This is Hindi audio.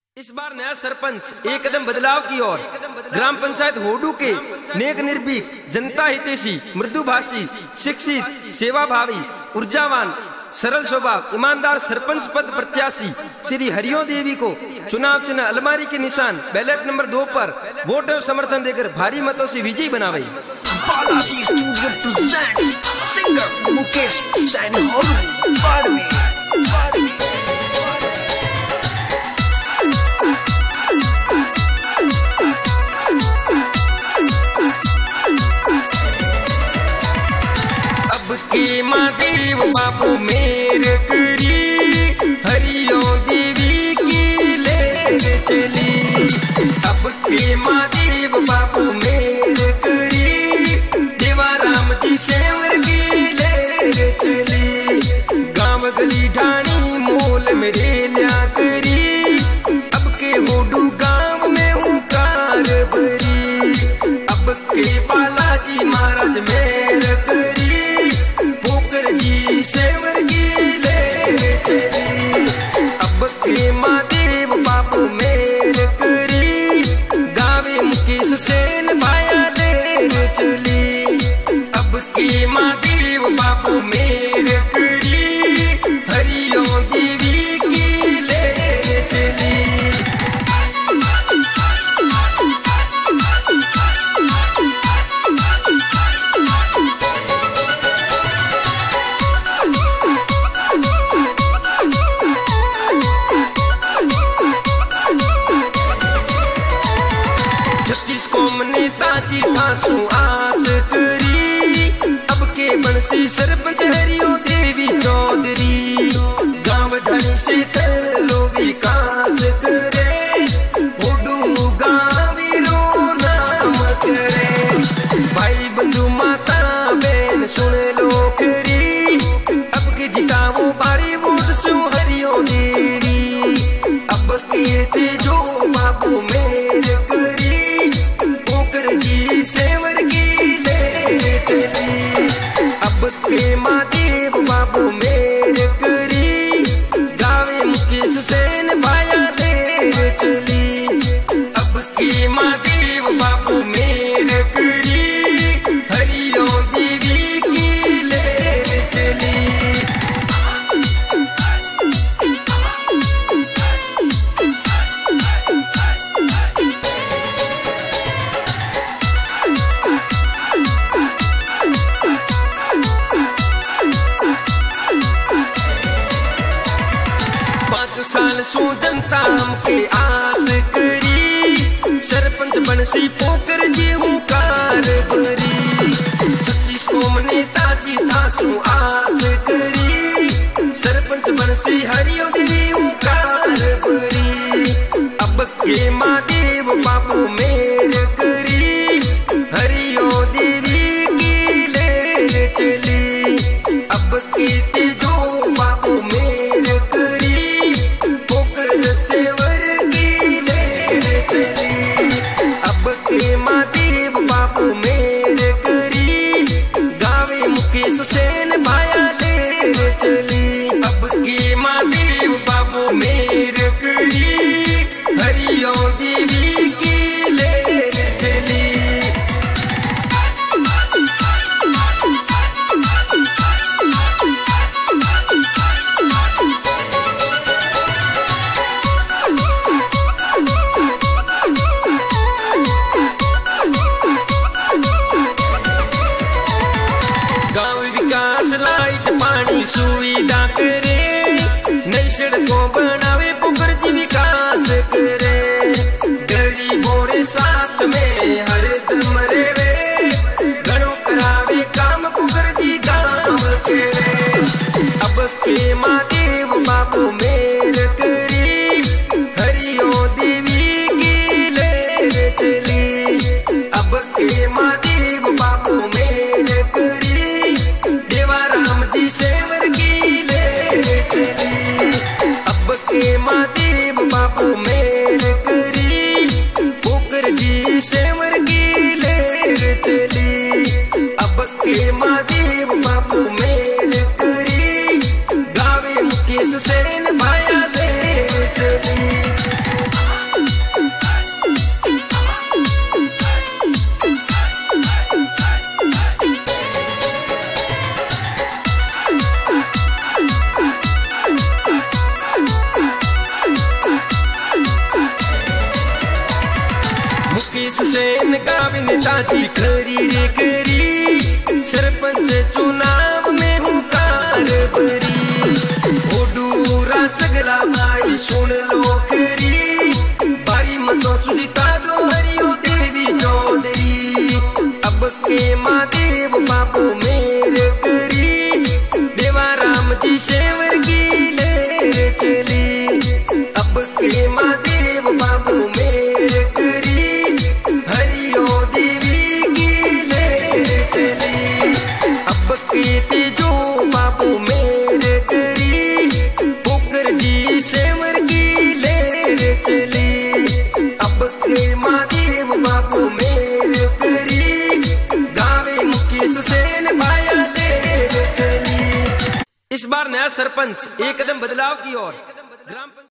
इस बार नया सरपंच एक कदम बदलाव की ओर। ग्राम पंचायत होडू के नेक निर्भीक, जनता हितैषी, मृदुभाषी, शिक्षित, सेवाभावी, ऊर्जावान, सरल स्वभाव, ईमानदार सरपंच पद प्रत्याशी श्री हरिओ देवी को चुनाव चिन्ह अलमारी के निशान बैलेट नंबर 2 पर वोट और समर्थन देकर भारी मतों से विजयी बनावे। Balaji studio presents singer Mukesh Saini और के महादेव बाबू मेरे करी हरिओ देवी की ले चली। अब के महादेव बाबू मेरे करी देवाराम जी सेवर की ले चली। गांव गली ढाणी मोल मेरे लिया करी अब के होडू गांव में हूँ कार भरी। अब के बालाजी महाराज मेरे करी सेवर की ले चली। अब के महादेव बाबू मेरे करी गावे मुकेश सेन भाया ले चली। अब के महादेव बाबू मेरे करी हरिओ देवी की ले चली। नेताजी आंसू आस करी अब के बंसी सरपंच हरिओ देवी चौधरी। गांव ढाणी से तलो विकास करे होडू गावीरो नाम करे। भाई बंधु माता बहन सुन लो करी अब के जिताओ बारी वोट सु हरिओ देवी। अब के तेजो बाबू मेरे करी सेवर की ले चली। अब के महादेव बाबू मेरे करी गावे मुकेश सेन भाया ले चली। अब के महादेव बाबू मेरे करी हरिओ देवी की ले चली। साल सु जनता हमके आस करी सरपंच बनसी पोकर जी हूँ कार भरी। 36 को नेताजी थासु आस करी सरपंच बनसी हरिओ देवी हूँ कार भरी। अब के महादेव बाबू मेरे करी हरिओ देवी की ले चली। अब के तेजो बाबू मेरे करी सेवर की ले चली। अब के महादेव बाबू मेरे करी गावे मुकेश सेन भाया ले चली। अब के महादेव बाबू मेरे करी हरिओ देवी की ले चली। सुविधा करे नई सड़कों बनावे पुकर जी विकास करे। गरीबों रे साथ में हर दम रे घणो करावे काम पुकर जी गाँव करे। अब के महादेव बाबू मेरे करी हरिओ देवी की ले चली। अब के महादेव बाबू मेरे करी देवाराम जी सेवर की ले चली। अब के महादेव बाबू मेरे करी पोकर जी सेवर की ले चली। अब के महादेव बाबू मेरे करी गावे मुकेश सेन भाया ले चली। मुकेश सेन का नेताजी खरी रे करी सरपंच चुनाव में हूँ कारबरी होडूरा सगला भाई सुन लो करी बारी मतों सुजीता दो हरियो देवी चौधरी अब के महादेव बाबू मेरे करी देवा राम जी सेवर की लेर चली अब के महादेव बाबू मेरे करी हरियो देवी की लेर चली अब के तेजो बाबू मेरे करी पोकर जी सेवर की लेर चली अब के महादेव बाबू मेरे करी गावे मुकेश सेन भाया लेर चली। इस बार नया सरपंच एक कदम बदलाव की ओर ग्राम